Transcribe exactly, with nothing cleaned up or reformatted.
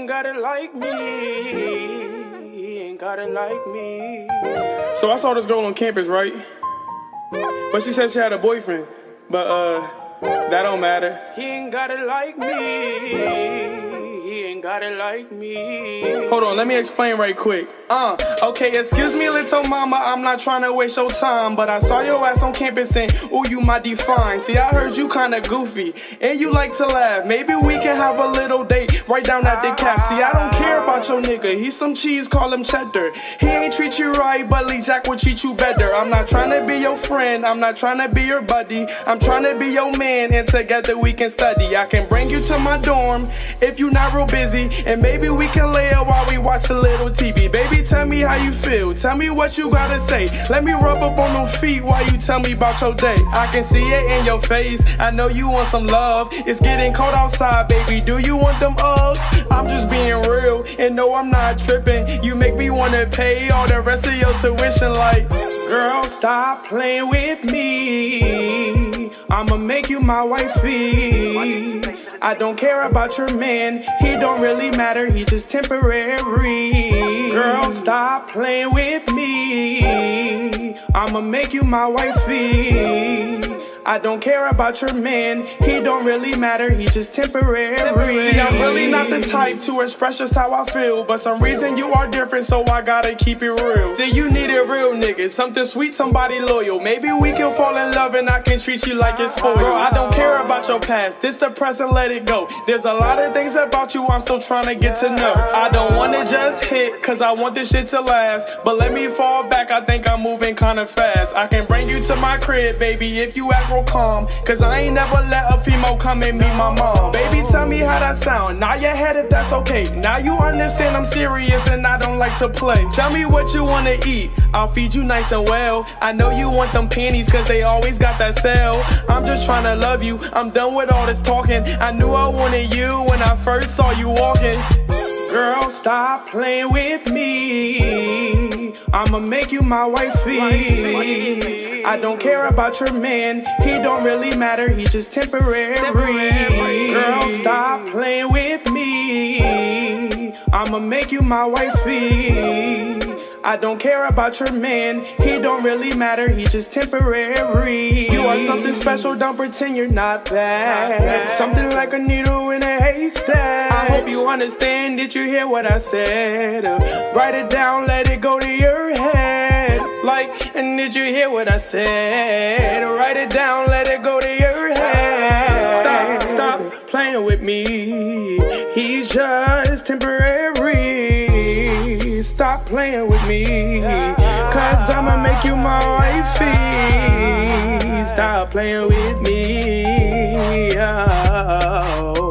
ain't got it like me. He ain't got it like me. So I saw this girl on campus, right? But she said she had a boyfriend. But uh, that don't matter. He ain't got it like me. He ain't got it like me. Hold on, let me explain right quick. Uh, okay, excuse me, little mama, I'm not trying to waste your time, but I saw your ass on campus and, ooh, you my define. See, I heard you kinda goofy, and you like to laugh. Maybe we can have a little date right down at the cap. See, I don't care about your nigga, he's some cheese, call him cheddar. He ain't treat you right, but Lee Jack will treat you better. I'm not trying to be your friend, I'm not trying to be your buddy. I'm trying to be your man, and together we can study. I can bring you to my dorm if you not real busy, and maybe we can lay up while we watch a little T V. Baby, tell me how you feel, tell me what you gotta say. Let me rub up on them feet while you tell me about your day. I can see it in your face, I know you want some love. It's getting cold outside, baby, do you want them Uggs? I'm just being real, and no, I'm not tripping. You make me wanna pay all the rest of your tuition like, girl, stop playing with me, I'ma make you my wifey. I don't care about your man, he don't really matter, he just temporary. Girl, stop playing with me, I'ma make you my wifey. I don't care about your man, he don't really matter, he just temporary. See, I'm really not the type to express just how I feel, but some reason you are different, so I gotta keep it real. See, you need a real nigga, something sweet, somebody loyal. Maybe we can fall in love and I can treat you like it's spoiled. Girl, I don't care about your past, this the present, let it go. There's a lot of things about you I'm still trying to get to know. I don't wanna just hit, cause I want this shit to last, but let me fall back, I think I'm moving kinda fast. I can bring you to my crib, baby, if you act real calm, cause I ain't never let a female come and meet my mom. Baby, tell me how that sound, nod your head if that's okay. Now you understand I'm serious and I don't like to play. Tell me what you wanna eat, I'll feed you nice and well. I know you want them panties cause they always got that sale. I'm just trying to love you, I'm done with all this talking. I knew I wanted you when I first saw you walking. Girl, stop playing with me, I'ma make you my wifey. I don't care about your man, he don't really matter, he just temporary. Girl, stop playing with me, I'ma make you my wifey. I don't care about your man, he don't really matter, he just temporary. You are something special, don't pretend you're not that. Something like a needle in a haystack. I hope you understand, did you hear what I said? Uh, write it down, let it go to your head. Like, and did you hear what I said? Uh, write it down, let it go to your head. Stop, stop playing with me, he's just temporary. Stop playing with me, cause I'ma make you my wifey. Stop playing with me, oh.